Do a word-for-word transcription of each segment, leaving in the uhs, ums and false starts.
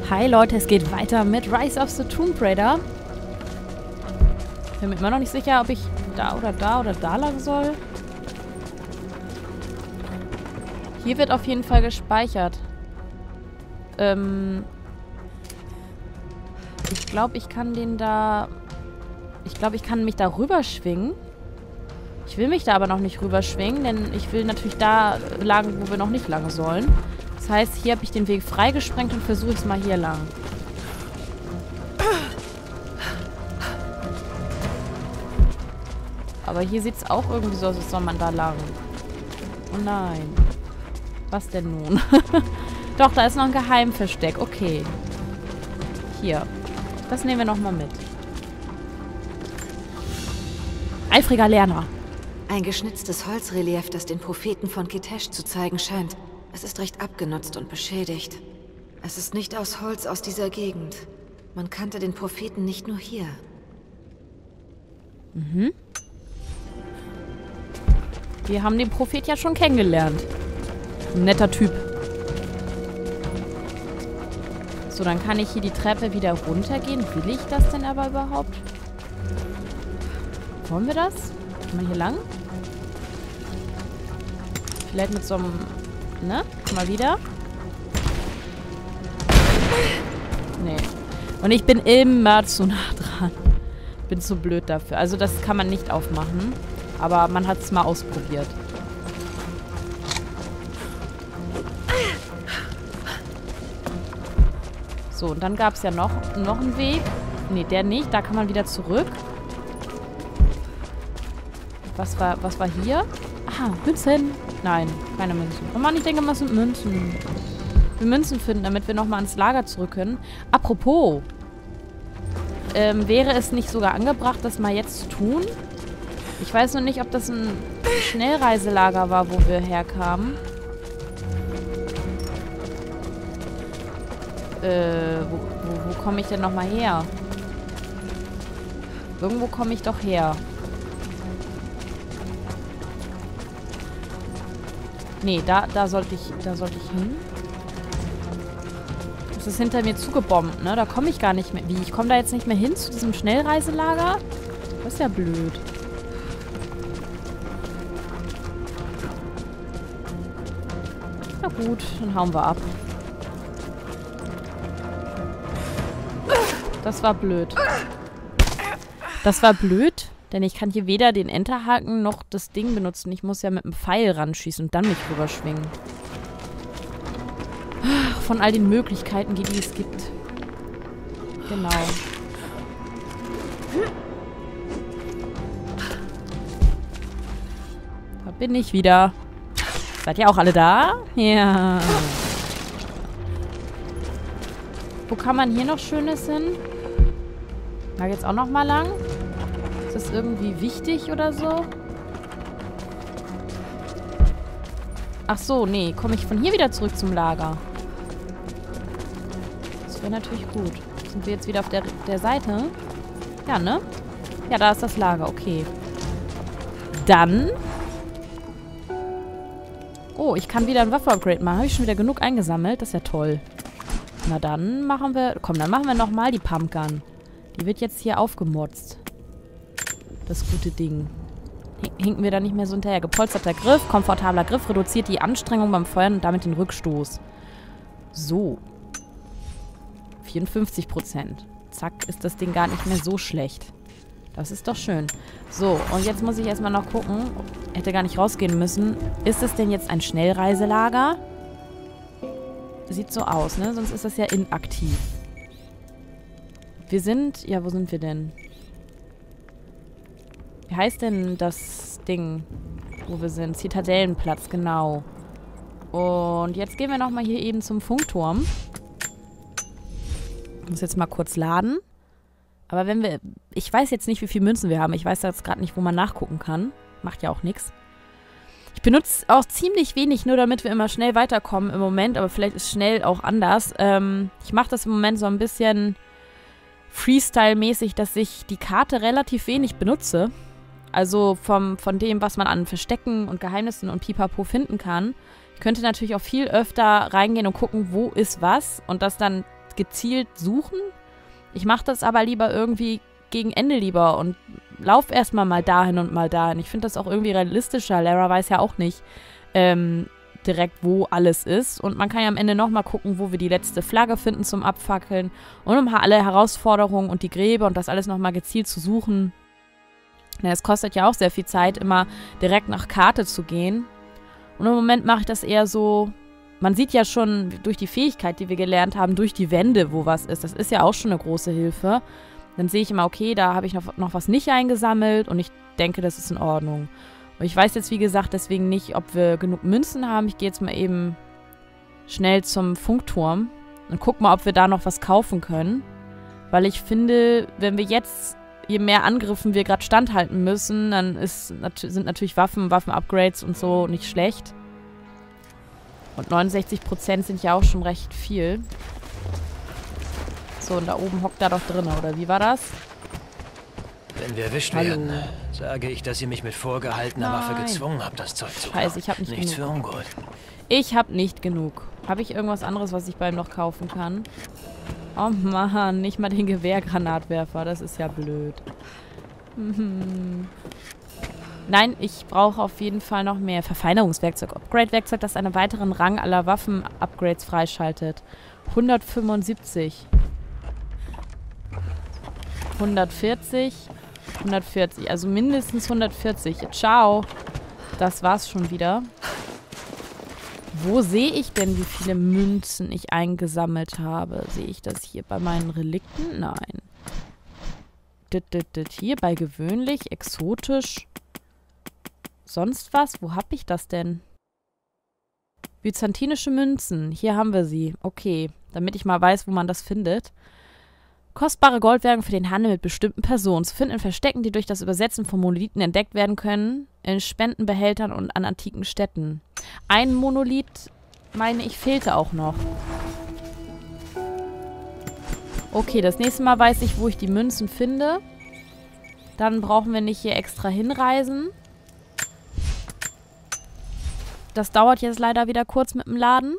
Hi Leute, es geht weiter mit Rise of the Tomb Raider. Ich bin mir immer noch nicht sicher, ob ich da oder da oder da lang soll. Hier wird auf jeden Fall gespeichert. Ähm... Ich glaube, ich kann den da... Ich glaube, ich kann mich da rüberschwingen. Ich will mich da aber noch nicht rüberschwingen, denn ich will natürlich da lang, wo wir noch nicht lang sollen. Das heißt, hier habe ich den Weg freigesprengt und versuche es mal hier lang. Aber hier sieht es auch irgendwie so aus, als soll man da lang. Oh nein. Was denn nun? Doch, da ist noch ein Geheimversteck. Okay. Hier. Das nehmen wir nochmal mit. Eifriger Lerner. Ein geschnitztes Holzrelief, das den Propheten von Kitesh zu zeigen scheint. Es ist recht abgenutzt und beschädigt. Es ist nicht aus Holz aus dieser Gegend. Man kannte den Propheten nicht nur hier. Mhm. Wir haben den Prophet ja schon kennengelernt. Ein netter Typ. So, dann kann ich hier die Treppe wieder runtergehen. Will ich das denn aber überhaupt? Wollen wir das? Gehen wir hier lang? Vielleicht mit so einem... Ne? Mal wieder. Nee. Und ich bin immer zu nah dran. Bin zu blöd dafür. Also das kann man nicht aufmachen. Aber man hat es mal ausprobiert. So, und dann gab es ja noch, noch einen Weg. Nee, der nicht. Da kann man wieder zurück. Was war, was war hier? Ah, Münzen. Nein, keine Münzen. Oh Mann, ich denke, was sind Münzen? Wir Münzen finden, damit wir nochmal ans Lager zurück können. Apropos. Ähm, wäre es nicht sogar angebracht, das mal jetzt zu tun? Ich weiß noch nicht, ob das ein Schnellreiselager war, wo wir herkamen. Äh, wo, wo, wo komme ich denn nochmal her? Irgendwo komme ich doch her. Nee, da, da sollte ich, da sollte ich hin. Das ist hinter mir zugebombt, ne? Da komme ich gar nicht mehr. Wie? Ich komme da jetzt nicht mehr hin zu diesem Schnellreiselager? Das ist ja blöd. Na gut, dann hauen wir ab. Das war blöd. Das war blöd, denn ich kann hier weder den Enterhaken noch das Ding benutzen. Ich muss ja mit einem Pfeil ranschießen und dann mich rüberschwingen. Von all den Möglichkeiten, die es gibt. Genau. Da bin ich wieder. Seid ihr auch alle da? Ja. Wo kann man hier noch Schönes hin? Da geht's auch noch mal lang. Ist das irgendwie wichtig oder so? Ach so, nee. Komme ich von hier wieder zurück zum Lager? Das wäre natürlich gut. Sind wir jetzt wieder auf der, der Seite? Ja, ne? Ja, da ist das Lager. Okay. Dann... Oh, ich kann wieder ein Waffe-Upgrade machen. Habe ich schon wieder genug eingesammelt? Das ist ja toll. Na dann machen wir... Komm, dann machen wir nochmal die Pumpgun. Die wird jetzt hier aufgemotzt. Das gute Ding. Hinken wir da nicht mehr so hinterher. Gepolsterter Griff, komfortabler Griff, reduziert die Anstrengung beim Feuern und damit den Rückstoß. So. vierundfünfzig Prozent. Zack, ist das Ding gar nicht mehr so schlecht. Das ist doch schön. So, und jetzt muss ich erstmal noch gucken. Hätte gar nicht rausgehen müssen. Ist es denn jetzt ein Schnellreiselager? Sieht so aus, ne? Sonst ist das ja inaktiv. Wir sind... Ja, wo sind wir denn? Wie heißt denn das Ding, wo wir sind? Zitadellenplatz, genau. Und jetzt gehen wir nochmal hier eben zum Funkturm. Ich muss jetzt mal kurz laden. Aber wenn wir... Ich weiß jetzt nicht, wie viele Münzen wir haben. Ich weiß jetzt gerade nicht, wo man nachgucken kann. Macht ja auch nichts. Ich benutze auch ziemlich wenig, nur damit wir immer schnell weiterkommen im Moment. Aber vielleicht ist schnell auch anders. Ähm, ich mache das im Moment so ein bisschen Freestyle-mäßig, dass ich die Karte relativ wenig benutze. Also vom, von dem, was man an Verstecken und Geheimnissen und Pipapo finden kann. Ich könnte natürlich auch viel öfter reingehen und gucken, wo ist was. Und das dann gezielt suchen. Ich mache das aber lieber irgendwie gegen Ende lieber und lauf erstmal mal dahin und mal dahin. Ich finde das auch irgendwie realistischer. Lara weiß ja auch nicht ähm, direkt, wo alles ist. Und man kann ja am Ende nochmal gucken, wo wir die letzte Flagge finden zum Abfackeln. Und um alle Herausforderungen und die Gräber und das alles nochmal gezielt zu suchen. Ja, es kostet ja auch sehr viel Zeit, immer direkt nach Karte zu gehen. Und im Moment mache ich das eher so, man sieht ja schon durch die Fähigkeit, die wir gelernt haben, durch die Wände, wo was ist. Das ist ja auch schon eine große Hilfe. Dann sehe ich immer, okay, da habe ich noch, noch was nicht eingesammelt und ich denke, das ist in Ordnung. Und ich weiß jetzt, wie gesagt, deswegen nicht, ob wir genug Münzen haben. Ich gehe jetzt mal eben schnell zum Funkturm und guck mal, ob wir da noch was kaufen können. Weil ich finde, wenn wir jetzt, je mehr Angriffen wir gerade standhalten müssen, dann ist, sind natürlich Waffen, Waffen-Upgrades und so nicht schlecht. Und neunundsechzig Prozent sind ja auch schon recht viel. So, und da oben hockt er doch drin, oder wie war das? Wenn wir erwischt Hallo. werden, sage ich, dass ihr mich mit vorgehaltener Waffe Nein. gezwungen habt, das Zeug zu Scheiße, ich hab nicht Nichts genug. für ungut. Ich habe nicht genug. Habe ich irgendwas anderes, was ich bei ihm noch kaufen kann? Oh Mann, nicht mal den Gewehrgranatwerfer. Das ist ja blöd. Mhm. Nein, ich brauche auf jeden Fall noch mehr Verfeinerungswerkzeug. Upgrade-Werkzeug, das einen weiteren Rang aller Waffen-Upgrades freischaltet. hundertfünfundsiebzig. hundertvierzig. hundertvierzig. Also mindestens hundertvierzig. Ciao. Das war's schon wieder. Wo sehe ich denn, wie viele Münzen ich eingesammelt habe? Sehe ich das hier bei meinen Relikten? Nein. Dit, dit, dit. Hier bei gewöhnlich, exotisch. Sonst was? Wo habe ich das denn? Byzantinische Münzen. Hier haben wir sie. Okay, damit ich mal weiß, wo man das findet. Kostbare Goldwerke für den Handel mit bestimmten Personen. Zu finden in Verstecken, die durch das Übersetzen von Monolithen entdeckt werden können. In Spendenbehältern und an antiken Städten. Ein Monolith, meine ich, fehlte auch noch. Okay, das nächste Mal weiß ich, wo ich die Münzen finde. Dann brauchen wir nicht hier extra hinreisen. Das dauert jetzt leider wieder kurz mit dem Laden.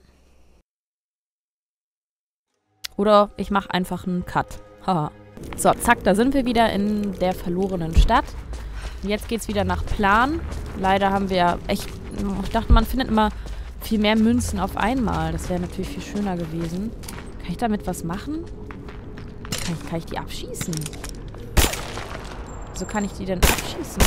Oder ich mache einfach einen Cut. Haha. So, zack, da sind wir wieder in der verlorenen Stadt. Und jetzt geht's wieder nach Plan. Leider haben wir echt... Ich dachte, man findet immer viel mehr Münzen auf einmal. Das wäre natürlich viel schöner gewesen. Kann ich damit was machen? Kann ich, kann ich die abschießen? Wieso kann ich die denn abschießen?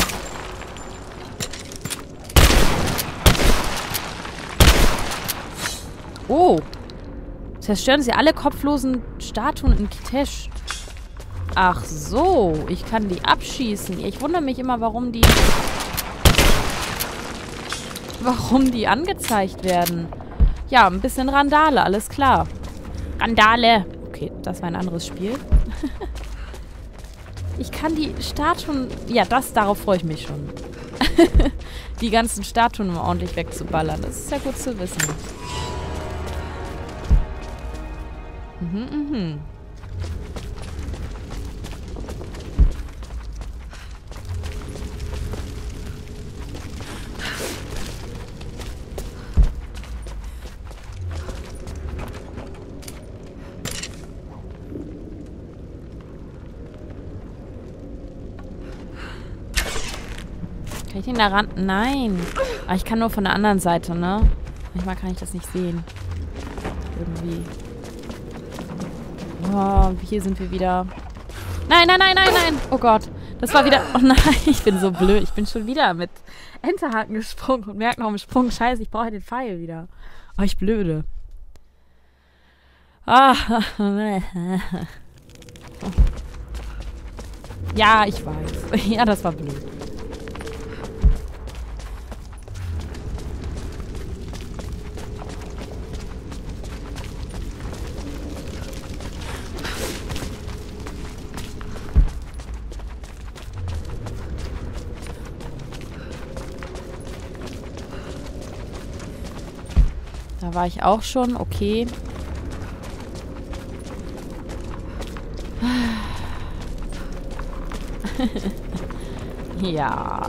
Oh! Zerstören Sie alle kopflosen Statuen in Kitesh. Ach so, ich kann die abschießen. Ich wundere mich immer, warum die... Warum die angezeigt werden. Ja, ein bisschen Randale, alles klar. Randale! Okay, das war ein anderes Spiel. Ich kann die Statuen... Ja, das, darauf freue ich mich schon. Die ganzen Statuen immer ordentlich wegzuballern. Das ist ja gut zu wissen. Mhm, mhm. Kann ich den da ran? Nein. Aber ich kann nur von der anderen Seite, ne? Manchmal kann ich das nicht sehen. Irgendwie. Oh, hier sind wir wieder. Nein, nein, nein, nein, nein. Oh Gott. Das war wieder... Oh nein, ich bin so blöd. Ich bin schon wieder mit Enterhaken gesprungen und merke noch im Sprung, scheiße, ich brauche den Pfeil wieder. Oh, ich blöde. Ah. Ja, ich weiß. Ja, das war blöd. Da war ich auch schon, okay. Ja.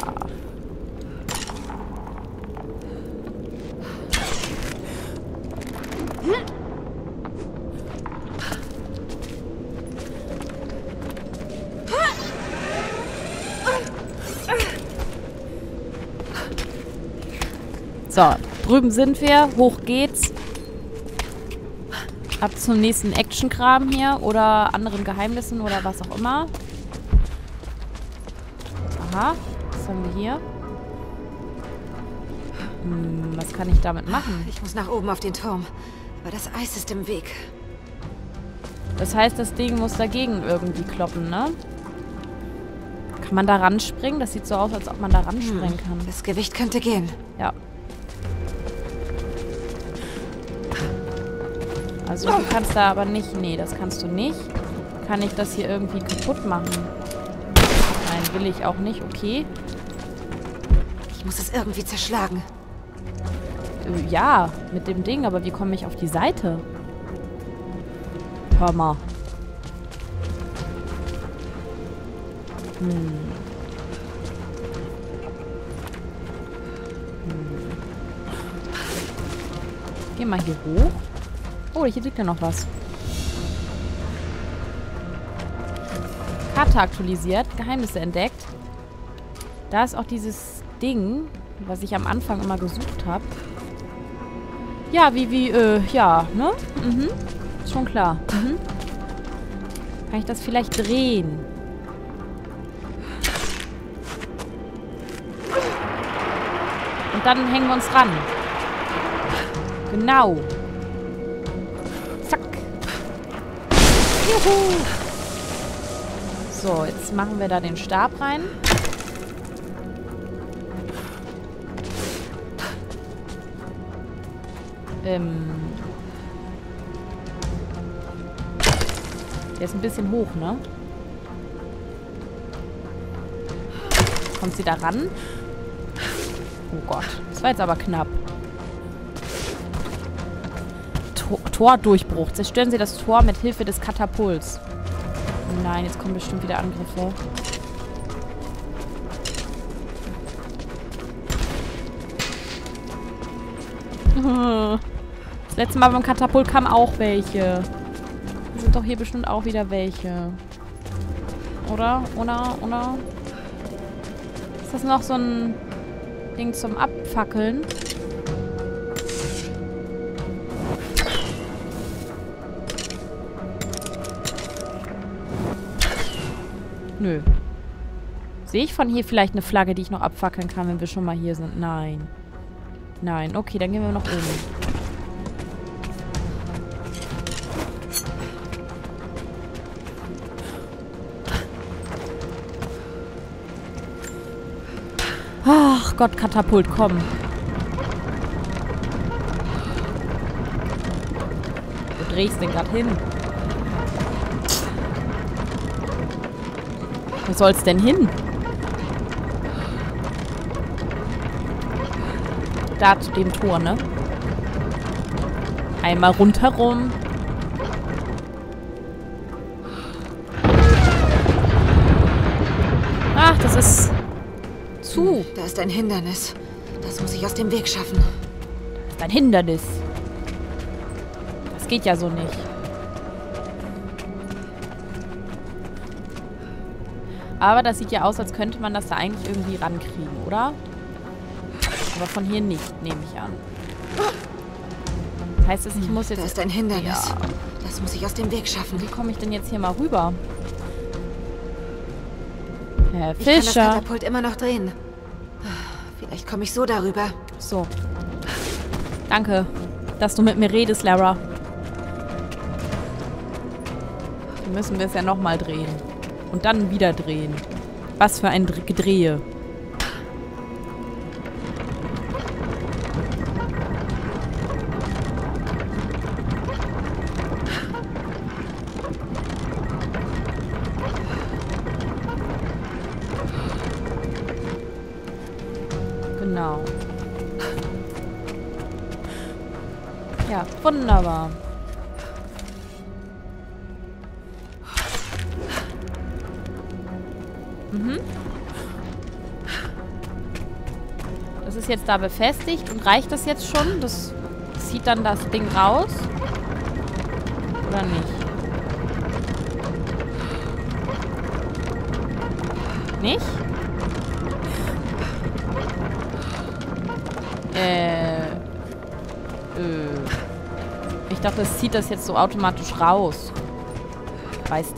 So, drüben sind wir. Hoch geht's. Ab zum nächsten Action-Kram hier. Oder anderen Geheimnissen oder was auch immer. Aha. Was haben wir hier? Hm, was kann ich damit machen? Ich muss nach oben auf den Turm. Aber das Eis ist im Weg. Das heißt, das Ding muss dagegen irgendwie kloppen, ne? Kann man da ranspringen? Das sieht so aus, als ob man da ranspringen kann. Das Gewicht könnte gehen. Ja. Also du kannst da aber nicht... Nee, das kannst du nicht. Kann ich das hier irgendwie kaputt machen? Nein, will ich auch nicht. Okay. Ich muss es irgendwie zerschlagen. Äh, ja, mit dem Ding. Aber wie komme ich auf die Seite? Hör mal. Hm. Hm. Geh mal hier hoch. Oh, hier liegt ja noch was. Karte aktualisiert. Geheimnisse entdeckt. Da ist auch dieses Ding, was ich am Anfang immer gesucht habe. Ja, wie, wie, äh, ja, ne? Mhm. Ist schon klar. Mhm. Kann ich das vielleicht drehen? Und dann hängen wir uns ran. Genau. Zack. Juhu. So, jetzt machen wir da den Stab rein. Ähm. Der ist ein bisschen hoch, ne? Kommt sie da ran? Oh Gott. Das war jetzt aber knapp. Tor Tordurchbruch. Zerstören Sie das Tor mit Hilfe des Katapults. Nein, jetzt kommen bestimmt wieder Angriffe. Das letzte Mal beim Katapult kamen auch welche. Da sind doch hier bestimmt auch wieder welche. Oder? Oder? Oder? Ist das noch so ein Ding zum Abfackeln? Nö. Sehe ich von hier vielleicht eine Flagge, die ich noch abfackeln kann, wenn wir schon mal hier sind? Nein. Nein. Okay, dann gehen wir noch oben. Ach Gott, Katapult, komm. Wo drehst du denn gerade hin? Wo soll's denn hin? Da zu dem Tor, ne? Einmal rundherum. Ach, das ist zu. Da ist ein Hindernis. Das muss ich aus dem Weg schaffen. Das ist ein Hindernis. Das geht ja so nicht. Aber das sieht ja aus, als könnte man das da eigentlich irgendwie rankriegen, oder? Aber von hier nicht, nehme ich an. Heißt es, ich muss jetzt... Da ist ein Hindernis. Ja. Das muss ich aus dem Weg schaffen. Wie komme ich denn jetzt hier mal rüber? Herr Ich kann das Fischer. Katapult immer noch drehen. Vielleicht komme ich so darüber. So. Danke, dass du mit mir redest, Lara. Dann müssen wir es ja nochmal drehen. Und dann wieder drehen. Was für ein Dr- Gedrehe. Genau. Ja, wunderbar. Mhm. Das ist jetzt da befestigt. Und reicht das jetzt schon? Das zieht dann das Ding raus? Oder nicht? Nicht? Äh... dachte, es zieht das jetzt so automatisch raus. Weißt du?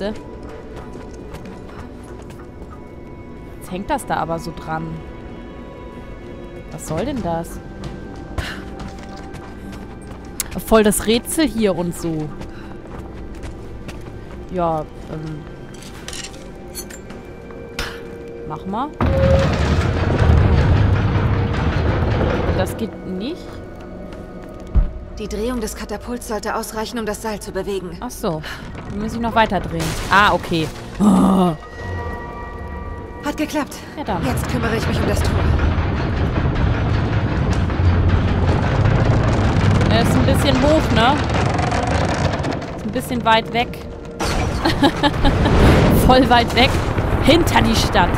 Jetzt hängt das da aber so dran. Was soll denn das? Voll das Rätsel hier und so. Ja, ähm. Mach mal. Das geht nicht. Die Drehung des Katapults sollte ausreichen, um das Seil zu bewegen. Ach so. Dann muss ich noch weiter drehen. Ah, okay. Oh. Hat geklappt. Ja, dann. Jetzt kümmere ich mich um das Tor. Er ist ein bisschen hoch, ne? Ist ein bisschen weit weg. Voll weit weg. Hinter die Stadt.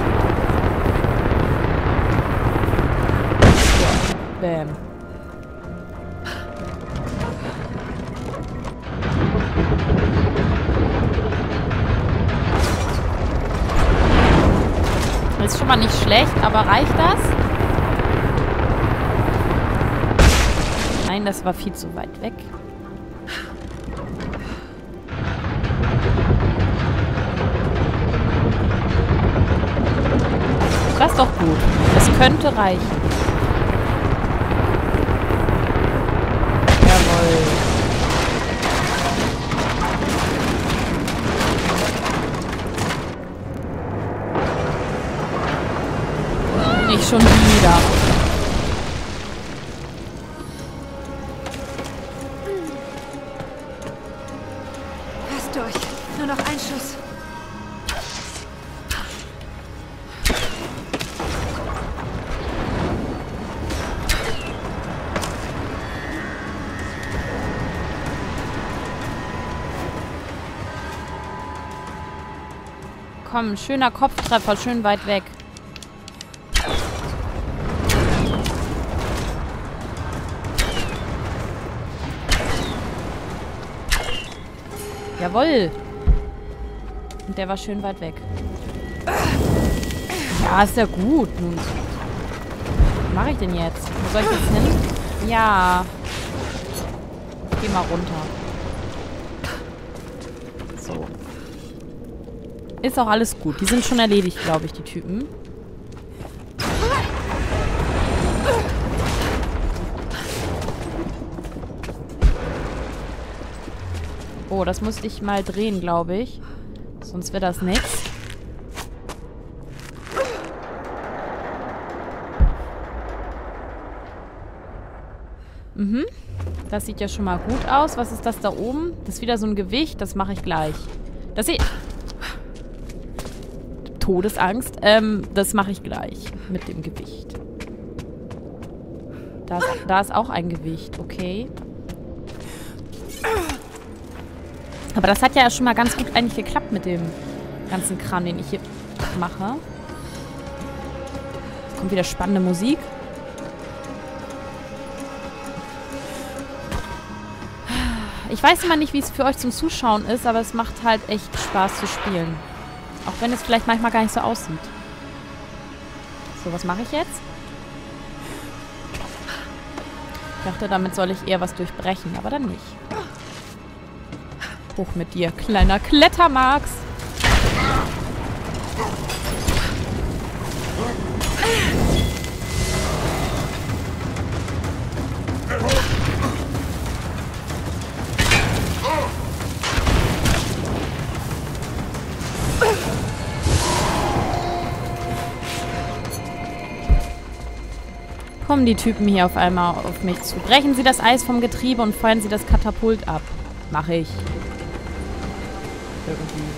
Bäm. Ist schon mal nicht schlecht, aber reicht das? Nein, das war viel zu weit weg. Das ist doch gut. Es könnte reichen. Jawohl. Nicht schon wieder. Fast durch. Nur noch ein Schuss. Komm, schöner Kopftreffer, schön weit weg. Jawohl. Und der war schön weit weg. Ja, ist ja gut. Nun. Was mache ich denn jetzt? Wo soll ich jetzt hin? Ja. Ich geh mal runter. So. Ist auch alles gut. Die sind schon erledigt, glaube ich, die Typen. Oh, das musste ich mal drehen, glaube ich. Sonst wäre das nichts. Mhm. Das sieht ja schon mal gut aus. Was ist das da oben? Das ist wieder so ein Gewicht. Das mache ich gleich. Das sieht... Todesangst. Ähm, das mache ich gleich. Mit dem Gewicht. Da ist, da ist auch ein Gewicht. Okay. Aber das hat ja schon mal ganz gut eigentlich geklappt mit dem ganzen Kram, den ich hier mache. Jetzt kommt wieder spannende Musik. Ich weiß immer nicht, wie es für euch zum Zuschauen ist, aber es macht halt echt Spaß zu spielen. Auch wenn es vielleicht manchmal gar nicht so aussieht. So, was mache ich jetzt? Ich dachte, damit soll ich eher was durchbrechen, aber dann nicht. Hoch mit dir, kleiner Klettermax. Kommen die Typen hier auf einmal auf mich zu. Brechen Sie das Eis vom Getriebe und feuern Sie das Katapult ab. Mache ich. Irgendwie.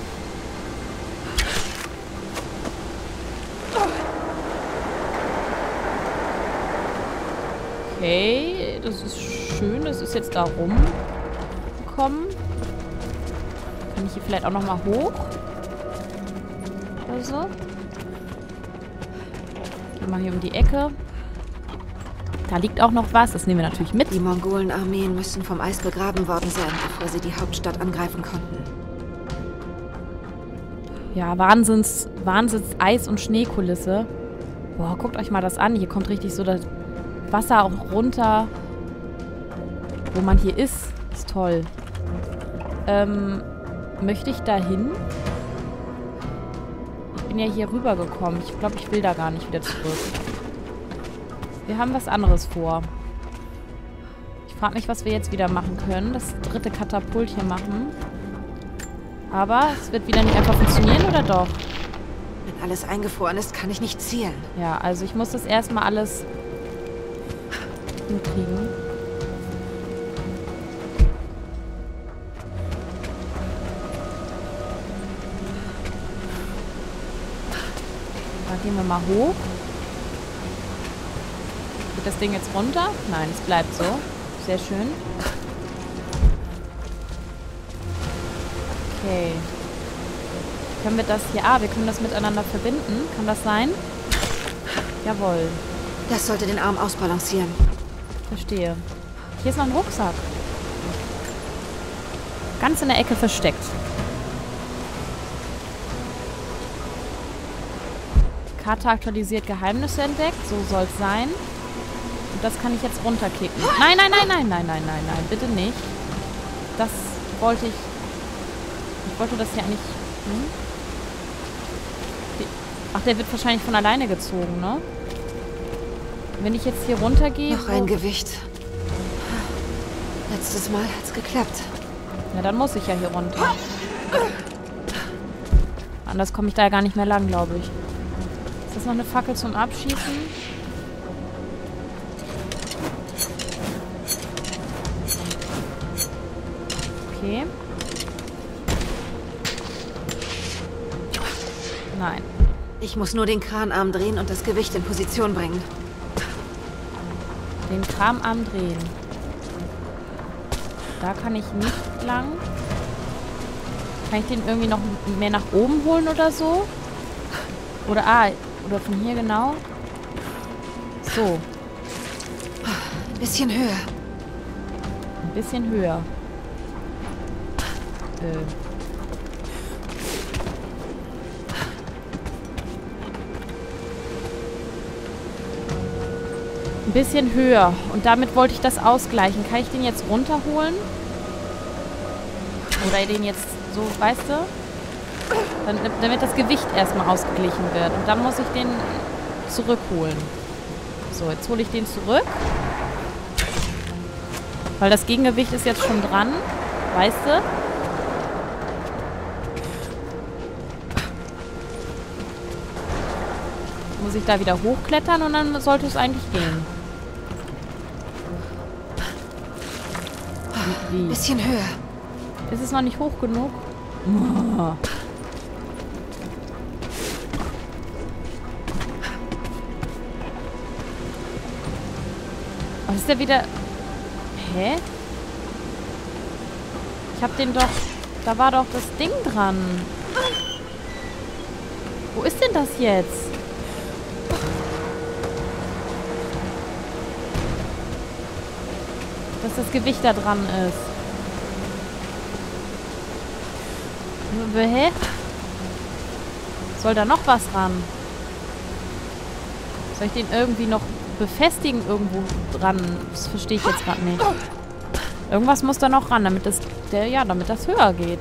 Okay, das ist schön. Das ist jetzt da rumgekommen. Kann ich hier vielleicht auch nochmal hoch? Oder so. Gehen wir mal hier um die Ecke. Da liegt auch noch was. Das nehmen wir natürlich mit. Die Mongolen-Armeen müssen vom Eis begraben worden sein, bevor sie die Hauptstadt angreifen konnten. Ja, Wahnsinns, Wahnsinns Eis- und Schneekulisse. Boah, guckt euch mal das an. Hier kommt richtig so das Wasser auch runter, wo man hier ist. ist toll. Ähm, möchte ich da hin? Ich bin ja hier rübergekommen. Ich glaube, ich will da gar nicht wieder zurück. Wir haben was anderes vor. Ich frage mich, was wir jetzt wieder machen können. Das dritte Katapult hier machen. Aber es wird wieder nicht einfach funktionieren, oder doch? Wenn alles eingefroren ist, kann ich nicht zielen. Ja, also ich muss das erstmal alles hinkriegen. Da gehen wir mal hoch. Geht das Ding jetzt runter? Nein, es bleibt so. Sehr schön. Okay. Können wir das hier... Ah, wir können das miteinander verbinden. Kann das sein? Jawohl. Das sollte den Arm ausbalancieren. Verstehe. Hier ist noch ein Rucksack. Ganz in der Ecke versteckt. Karte aktualisiert, Geheimnisse entdeckt. So soll es sein. Und das kann ich jetzt runterkicken. Nein, nein, nein, nein, nein, nein, nein, nein. Bitte nicht. Das wollte ich... Ich wollte das ja eigentlich... Hm? Die, ach, der wird wahrscheinlich von alleine gezogen, ne? Wenn ich jetzt hier runtergehe... Noch ein Gewicht. Letztes Mal hat's geklappt. Ja, dann muss ich ja hier runter. Anders komme ich da ja gar nicht mehr lang, glaube ich. Ist das noch eine Fackel zum Abschießen? Okay. Nein. Ich muss nur den Kranarm drehen und das Gewicht in Position bringen. Den Kranarm drehen. Da kann ich nicht lang. Kann ich den irgendwie noch mehr nach oben holen oder so? Oder, ah, oder von hier genau. So. Ein bisschen höher. Ein bisschen höher. Äh. Ein bisschen höher. Und damit wollte ich das ausgleichen. Kann ich den jetzt runterholen? Oder den jetzt so, weißt du? Dann, damit das Gewicht erstmal ausgeglichen wird. Und dann muss ich den zurückholen. So, jetzt hole ich den zurück. Weil das Gegengewicht ist jetzt schon dran. Weißt du? Muss ich da wieder hochklettern und dann sollte es eigentlich gehen. Wie? Ein bisschen höher. Ist es noch nicht hoch genug? Oh. Was ist der wieder... Hä? Ich hab den doch... Da war doch das Ding dran. Wo ist denn das jetzt? Dass das Gewicht da dran ist. Hä? Soll da noch was ran? Soll ich den irgendwie noch befestigen irgendwo dran? Das verstehe ich jetzt gerade nicht. Irgendwas muss da noch ran, damit das, der, ja, damit das höher geht.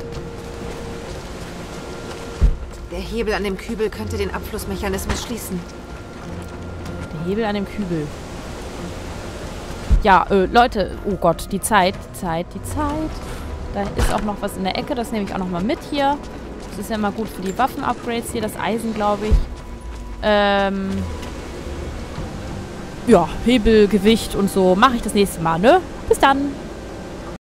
Der Hebel an dem Kübel könnte den Abflussmechanismus schließen. Der Hebel an dem Kübel. Ja, äh, Leute, oh Gott, die Zeit, die Zeit, die Zeit. Da ist auch noch was in der Ecke, das nehme ich auch noch mal mit hier. Das ist ja immer gut für die Waffen-Upgrades hier, das Eisen, glaube ich. Ähm... Ja, Hebel, Gewicht und so mache ich das nächste Mal, ne? Bis dann!